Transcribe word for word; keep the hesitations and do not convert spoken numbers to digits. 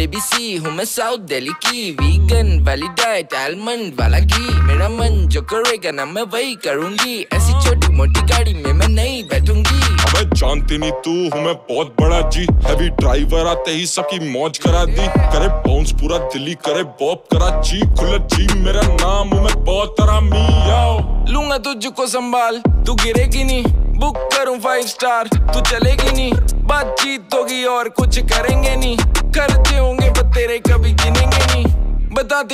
Baby सी हूँ मैं south Delhi की, वीगन वाली डाइट आलमंड वाला घी, मेरा मन जो करेगा ना मैं वही करूँगी, ऐसी छोटी मोटी गाड़ी में मैं नहीं बैठूंगी। अबे जानती नहीं तू हूँ मैं बहुत बड़ा जी, हैवी ड्राइवर आते ही सबकी मौज करा दी, करे बाउंस पूरा दिल्ली करे बॉब कराची, खुला जी मेरा नाम हूँ मैं बहुत आरामी। लूंगा तुझको संभाल तू गिरेगी नहीं, बुक करूं फाइव स्टार तू चलेगी नहीं, बातचीत होगी और कुछ करेंगे नहीं, खर्चे होंगे पर तेरे कभी गिनेंगे नहीं, बताते